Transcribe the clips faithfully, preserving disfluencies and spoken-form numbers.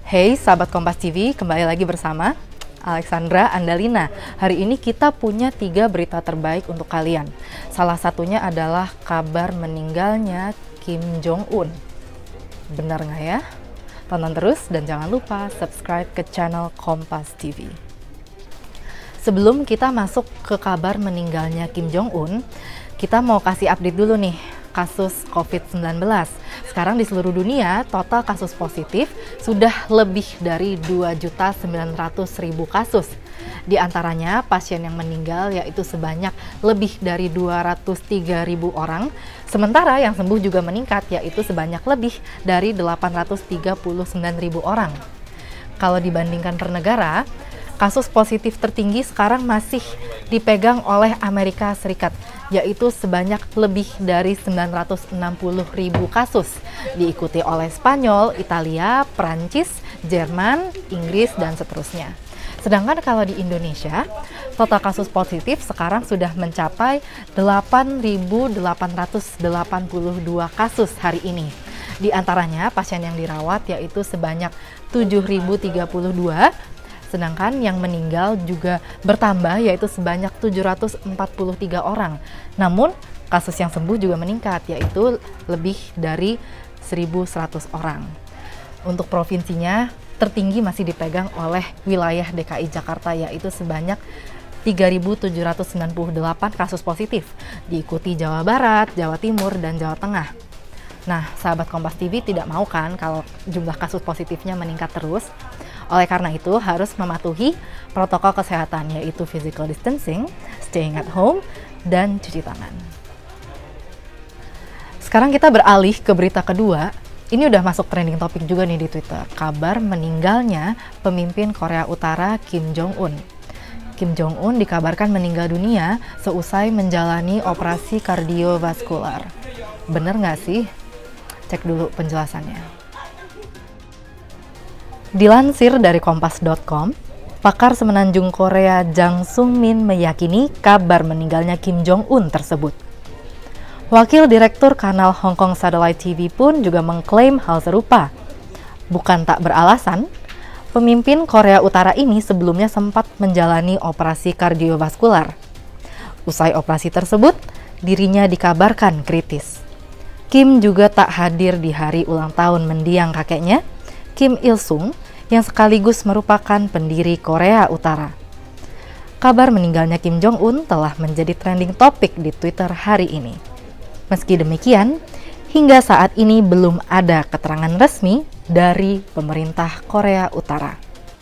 Hey sahabat Kompas T V, kembali lagi bersama Alexandra Andalina. Hari ini kita punya tiga berita terbaik untuk kalian. Salah satunya adalah kabar meninggalnya Kim Jong Un. Benar nggak ya? Tonton terus dan jangan lupa subscribe ke channel Kompas T V. Sebelum kita masuk ke kabar meninggalnya Kim Jong Un, kita mau kasih update dulu nih kasus covid sembilan belas. Sekarang di seluruh dunia, total kasus positif sudah lebih dari dua juta sembilan ratus ribu kasus. Di antaranya, pasien yang meninggal yaitu sebanyak lebih dari dua ratus tiga ribu orang. Sementara yang sembuh juga meningkat yaitu sebanyak lebih dari delapan ratus tiga puluh sembilan ribu orang. Kalau dibandingkan per negara, kasus positif tertinggi sekarang masih dipegang oleh Amerika Serikat, yaitu sebanyak lebih dari sembilan ratus enam puluh ribu kasus, diikuti oleh Spanyol, Italia, Prancis, Jerman, Inggris, dan seterusnya. Sedangkan kalau di Indonesia, total kasus positif sekarang sudah mencapai delapan ribu delapan ratus delapan puluh dua kasus hari ini. Di antaranya pasien yang dirawat yaitu sebanyak tujuh ribu tiga puluh dua, sedangkan yang meninggal juga bertambah yaitu sebanyak tujuh ratus empat puluh tiga orang. Namun kasus yang sembuh juga meningkat yaitu lebih dari seribu seratus orang. Untuk provinsinya tertinggi masih dipegang oleh wilayah D K I Jakarta yaitu sebanyak tiga ribu tujuh ratus sembilan puluh delapan kasus positif, diikuti Jawa Barat, Jawa Timur, dan Jawa Tengah. Nah, sahabat Kompas T V tidak mau kan kalau jumlah kasus positifnya meningkat terus. Oleh karena itu harus mematuhi protokol kesehatan yaitu physical distancing, staying at home, dan cuci tangan. Sekarang kita beralih ke berita kedua. Ini udah masuk trending topik juga nih di Twitter. Kabar meninggalnya pemimpin Korea Utara Kim Jong Un. Kim Jong Un dikabarkan meninggal dunia seusai menjalani operasi kardiovaskular. Bener nggak sih? Cek dulu penjelasannya. Dilansir dari kompas dot com, pakar semenanjung Korea Jang Sung Min meyakini kabar meninggalnya Kim Jong Un tersebut. Wakil Direktur kanal Hong Kong Satellite T V pun juga mengklaim hal serupa. Bukan tak beralasan, pemimpin Korea Utara ini sebelumnya sempat menjalani operasi kardiovaskular. Usai operasi tersebut, dirinya dikabarkan kritis. Kim juga tak hadir di hari ulang tahun mendiang kakeknya, Kim Il Sung, yang sekaligus merupakan pendiri Korea Utara. Kabar meninggalnya Kim Jong Un telah menjadi trending topik di Twitter hari ini. Meski demikian, hingga saat ini belum ada keterangan resmi dari pemerintah Korea Utara.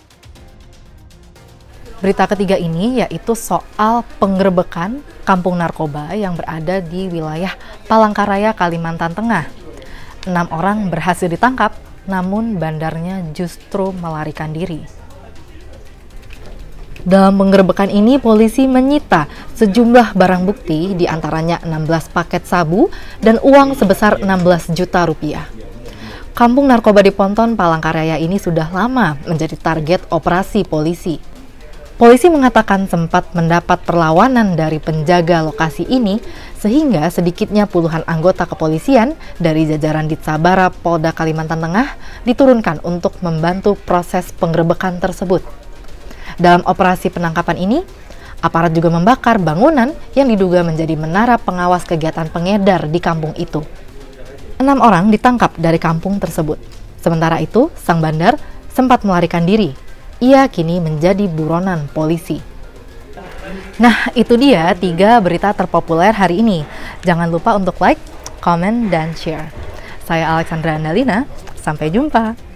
Berita ketiga ini yaitu soal penggerebekan kampung narkoba yang berada di wilayah Palangkaraya, Kalimantan Tengah. Enam orang berhasil ditangkap, namun bandarnya justru melarikan diri. Dalam penggerebekan ini, polisi menyita sejumlah barang bukti, diantaranya enam belas paket sabu dan uang sebesar enam belas juta rupiah. Kampung narkoba di Ponton, Palangkaraya ini sudah lama menjadi target operasi polisi. Polisi mengatakan sempat mendapat perlawanan dari penjaga lokasi ini, sehingga sedikitnya puluhan anggota kepolisian dari jajaran Ditsabara Polda Kalimantan Tengah diturunkan untuk membantu proses penggerebekan tersebut. Dalam operasi penangkapan ini, aparat juga membakar bangunan yang diduga menjadi menara pengawas kegiatan pengedar di kampung itu. Enam orang ditangkap dari kampung tersebut. Sementara itu, sang bandar sempat melarikan diri. Ia kini menjadi buronan polisi. Nah, itu dia tiga berita terpopuler hari ini. Jangan lupa untuk like, comment, dan share. Saya Alexandra Andalina, sampai jumpa.